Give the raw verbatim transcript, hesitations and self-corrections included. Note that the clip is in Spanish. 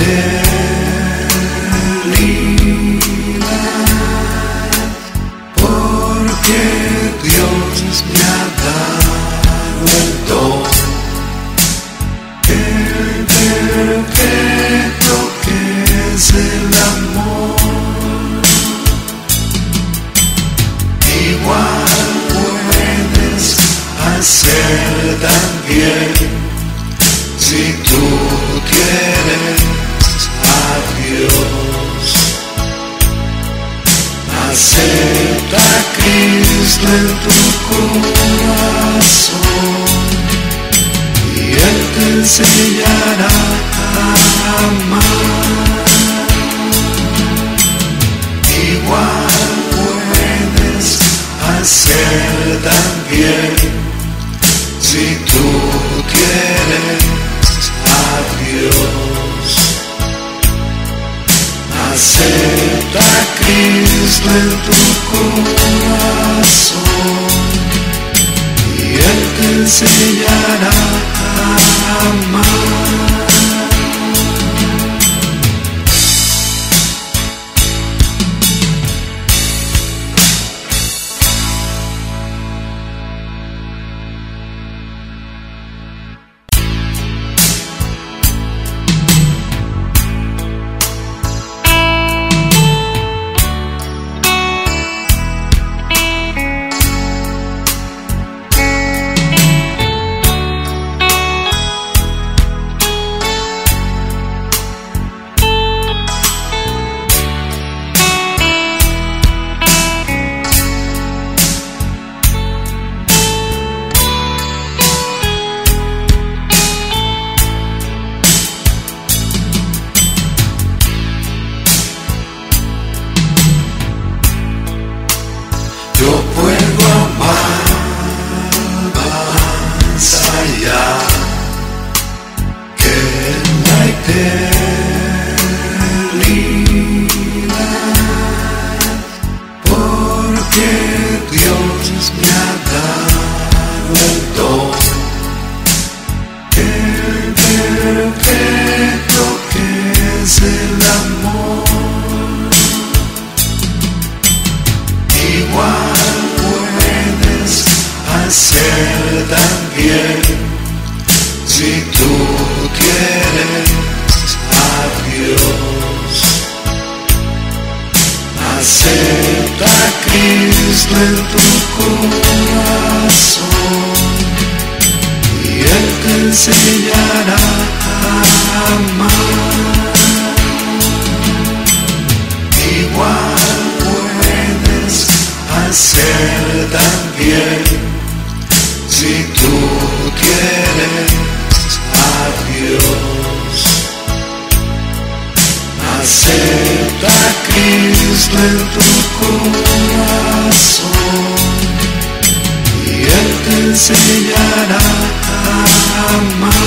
eternidad, porque Dios me ha dado el don, el perfecto que es el amor. Igual puedes hacer también si tú quieres a Dios. Acepta a Cristo en tu corazón y Él te enseñará a amar. Igual puedes hacer también si tú quieres a Dios. Acepta a Cristo en tu corazón y Él te enseñará a amar. Yo puedo amar más allá que la eternidad, porque Dios me ha dado el don, el perfecto que es el amor. Igual puedes hacer también si tú quieres a Dios. Acepta a Cristo en tu corazón y Él te enseñará a amar. Igual puedes hacer también si tú quieres a Dios. Acepta a Cristo en tu corazón y Él te enseñará a amar.